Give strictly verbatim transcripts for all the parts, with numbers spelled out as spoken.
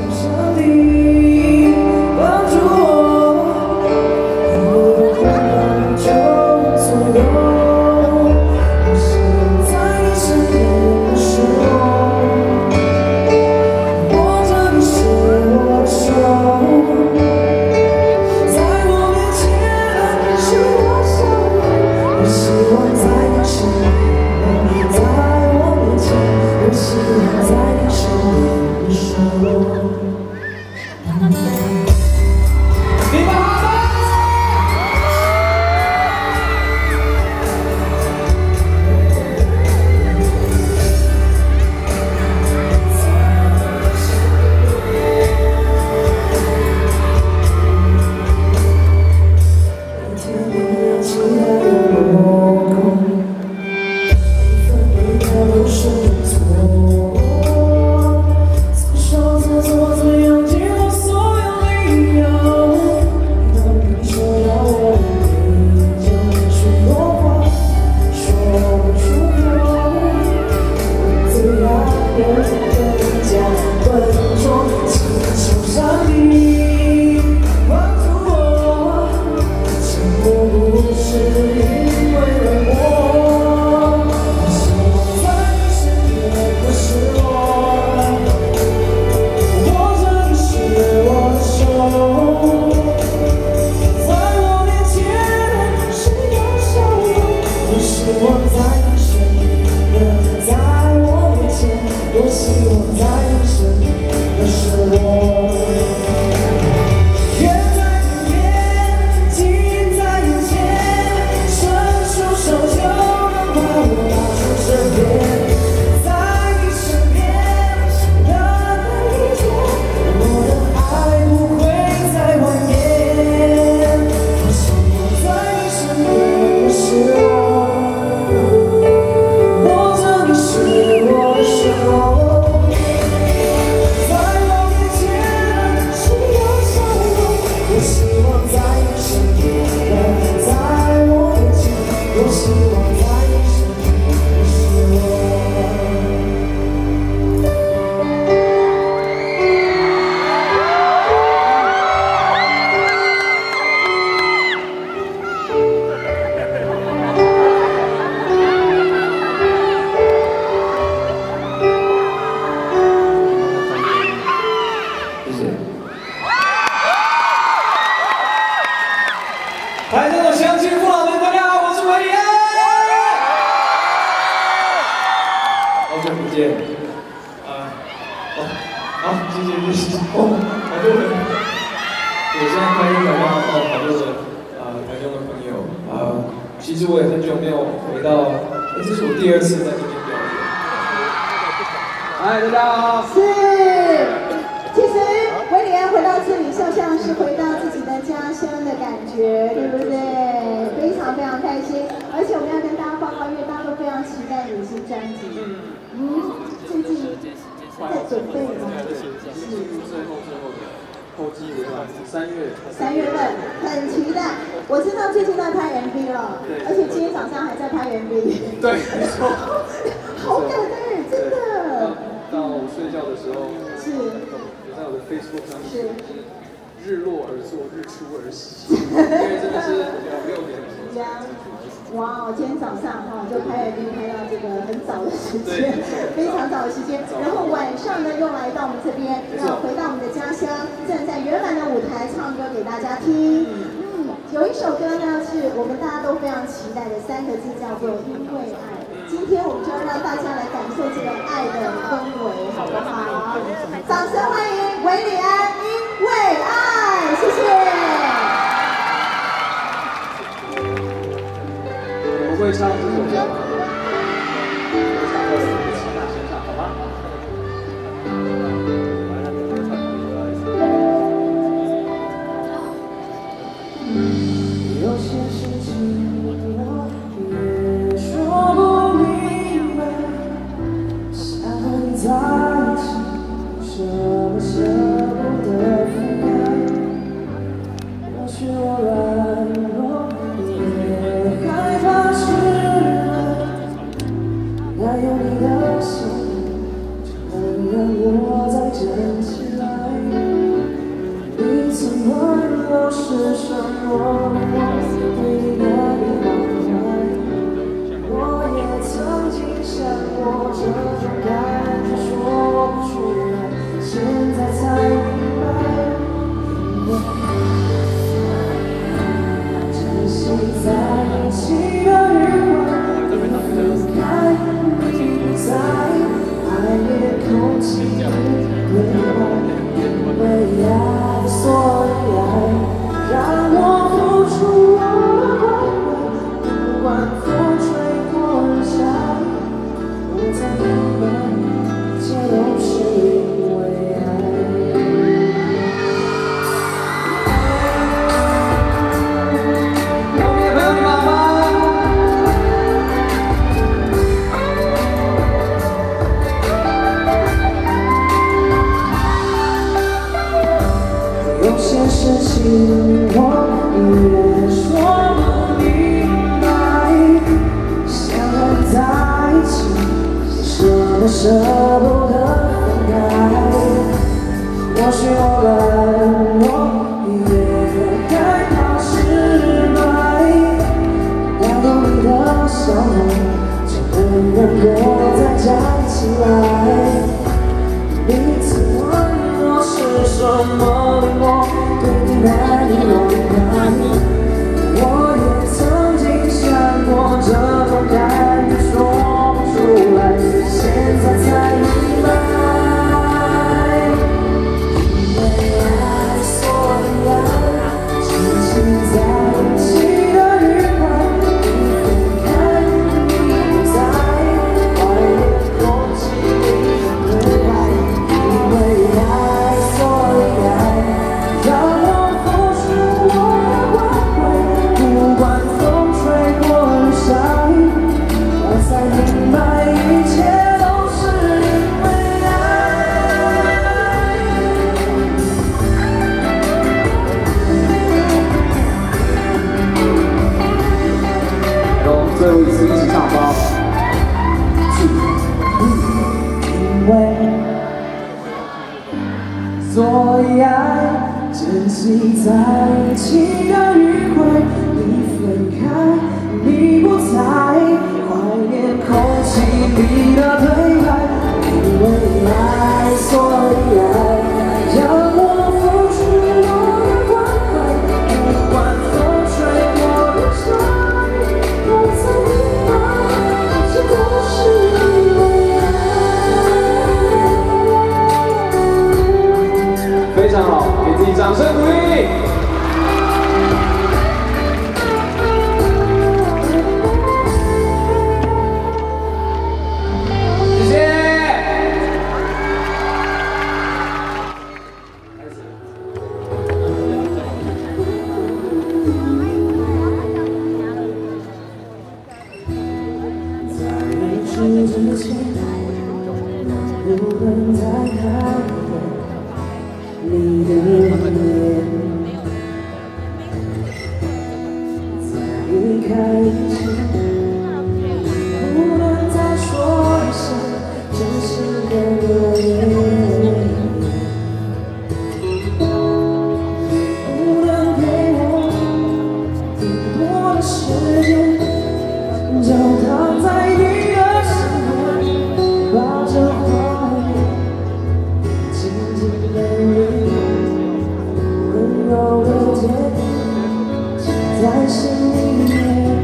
是我软弱，也害怕失落。 情，我依然说不明白。想和你在一起，舍都舍不得分开。或许我们我也害怕失败，看到你的笑容，就很难过再站起来。你曾问我是什么冷漠，对你难以容忍。我也曾经想过这种感觉说不出来，现在才明白。因为爱，所以爱，真心在一起的愉快。你分开，你不在，怀念空气里的对白。因为爱，所以爱，让我付出我的关怀，不管风吹过雨晒，我才明白一切都是因为爱。 让我们最后一次一起唱吧。 因为所以爱，珍惜在一起的愉快。你分开，你不在，怀念空气里的对白。因为爱，所以爱，让我付出我的关怀，不管风吹过雨晒，我才明白，这都是因为爱。 非常好，给自己掌声鼓励。谢谢。开始。 在离去之前，能不能再看一眼你的脸？在离开以前，不能再说一声真心的留言，不能给我更多的时间，就躺在你的身边，把这画面紧紧地拥有，温柔的肩紧在心里面，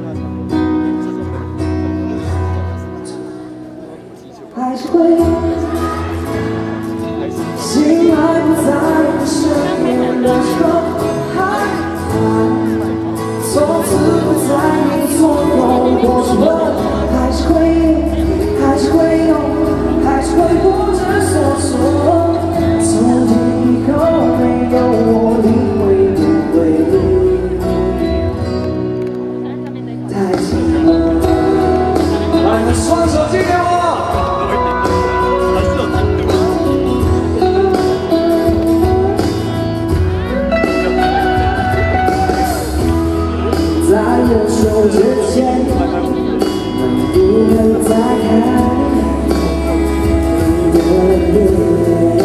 还是会心还不在你身边的时候，害怕从此不在你左右，或是问，还是会，还是会有，还是会不知所措。从今以后没有我，你会不会太寂寞？ 把你的双手借给我。 在我手之前，能不能再看你的脸？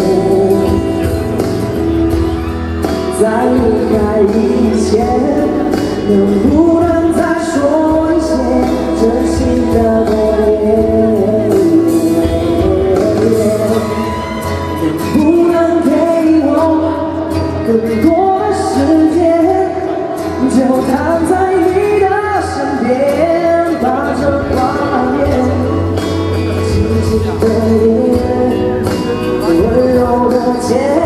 在离开以前，能不能再说一些真心的诺言？能不能给我更多的时间？就躺在你的身边，把这画面紧紧的捏，温柔的肩。